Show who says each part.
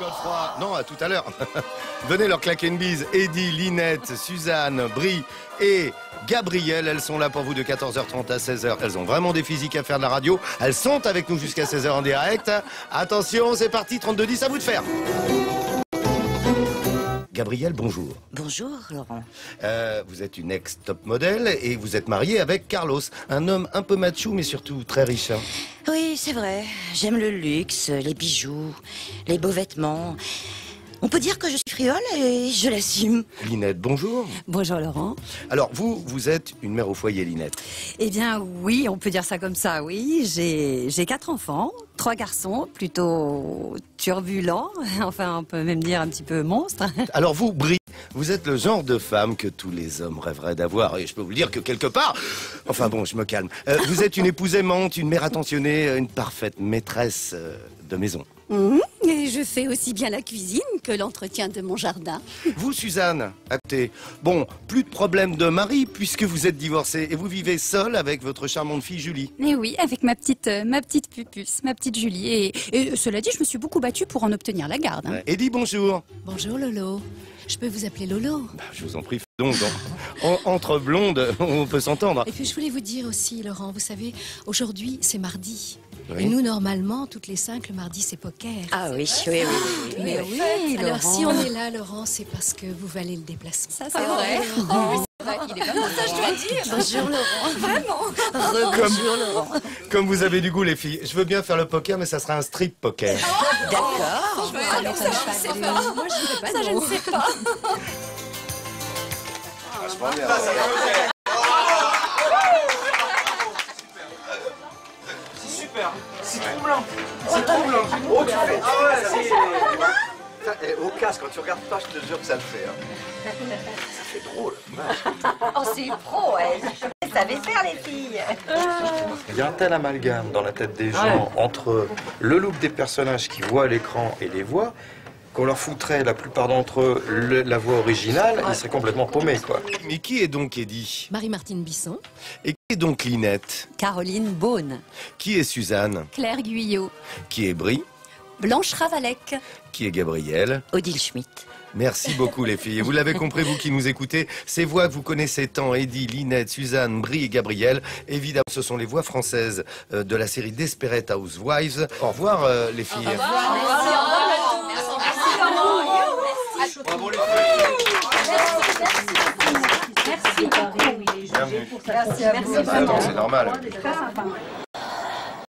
Speaker 1: Godefroy. Non, à tout à l'heure. Venez leur claquer une bise. Eddie, Linette, Suzanne, Brie et Gabrielle. Elles sont là pour vous de 14h30 à 16h. Elles ont vraiment des physiques à faire de la radio. Elles sont avec nous jusqu'à 16h en direct. Attention, c'est parti, 32-10, à vous de faire. Gabrielle, bonjour.
Speaker 2: Bonjour, Laurent.
Speaker 1: Vous êtes une ex-top modèle et vous êtes mariée avec Carlos, un homme un peu macho mais surtout très riche. Hein.
Speaker 2: Oui, c'est vrai. J'aime le luxe, les bijoux, les beaux vêtements. On peut dire que je suis friole et je l'assume.
Speaker 1: Linette, bonjour.
Speaker 3: Bonjour Laurent.
Speaker 1: Alors vous êtes une mère au foyer, Linette.
Speaker 3: Eh bien oui, on peut dire ça comme ça, oui. J'ai 4 enfants, 3 garçons, plutôt turbulents, enfin on peut même dire un petit peu monstres.
Speaker 1: Alors vous, Brie, vous êtes le genre de femme que tous les hommes rêveraient d'avoir. Et je peux vous le dire que quelque part... Enfin bon, je me calme. Vous êtes une épouse aimante, une mère attentionnée, une parfaite maîtresse de maison.
Speaker 4: Et je fais aussi bien la cuisine que l'entretien de mon jardin.
Speaker 1: Vous, Suzanne, à côté, bon, plus de problème de mari puisque vous êtes divorcée et vous vivez seule avec votre charmante fille Julie.
Speaker 5: Et oui, avec ma petite pupuce, ma petite Julie. Et cela dit, je me suis beaucoup battue pour en obtenir la garde. Hein.
Speaker 1: Eddie, bonjour.
Speaker 4: Bonjour Lolo. Je peux vous appeler Lolo.
Speaker 1: Je vous en prie, donc, entre blondes, on peut s'entendre.
Speaker 4: Et puis je voulais vous dire aussi, Laurent, vous savez, aujourd'hui c'est mardi.
Speaker 1: Oui.
Speaker 4: Et nous, normalement, toutes les 5, le mardi, c'est poker.
Speaker 2: Ah oui, oui, oui.
Speaker 4: Mais
Speaker 3: oui,
Speaker 4: alors,
Speaker 3: Laurent.
Speaker 4: si on est là, Laurent, c'est parce que vous valez le déplacement.
Speaker 5: Ça, c'est vrai. Oh, oui, c'est vrai. Il est pas mal, ça, je dois dire.
Speaker 2: Bonjour Laurent.
Speaker 5: Vraiment.
Speaker 2: Bonjour Laurent.
Speaker 1: Comme vous avez du goût, les filles, je veux bien faire le poker, mais ça sera un strip poker.
Speaker 2: D'accord.
Speaker 5: Ah, non, ça, je ne sais pas.
Speaker 4: Moi, je dirais pas
Speaker 5: Ça, je
Speaker 4: non.
Speaker 5: ne sais pas.
Speaker 6: C'est troublant. C'est troublant. Oh, tu fais. Ah ouais, c'est. Au casque, quand tu regardes pas, je te jure que ça le fait. Hein. Ça fait drôle.
Speaker 2: Oh, c'est pro, elle. Vous savez faire, les filles.
Speaker 7: Il y a un tel amalgame dans la tête des gens entre le look des personnages qui voient à l'écran et les voix qu'on leur foutrait la plupart d'entre eux la voix originale, ils seraient complètement paumés, quoi.
Speaker 1: Mais qui est donc Eddie?
Speaker 4: Marie-Martine Bisson.
Speaker 1: Et qui est donc Linette?
Speaker 3: Caroline Beaune.
Speaker 1: Qui est Suzanne?
Speaker 5: Claire Guyot.
Speaker 1: Qui est Brie?
Speaker 5: Blanche Ravalec.
Speaker 1: Qui est Gabrielle?
Speaker 2: Odile Schmitt.
Speaker 1: Merci beaucoup les filles. Vous l'avez compris, vous qui nous écoutez, ces voix que vous connaissez tant, Eddie, Linette, Suzanne, Brie et Gabrielle, évidemment ce sont les voix françaises de la série Desperate Housewives. Au revoir les filles.
Speaker 6: Bravo les filles.
Speaker 1: Bienvenue.
Speaker 5: Merci vraiment.
Speaker 1: C'est normal.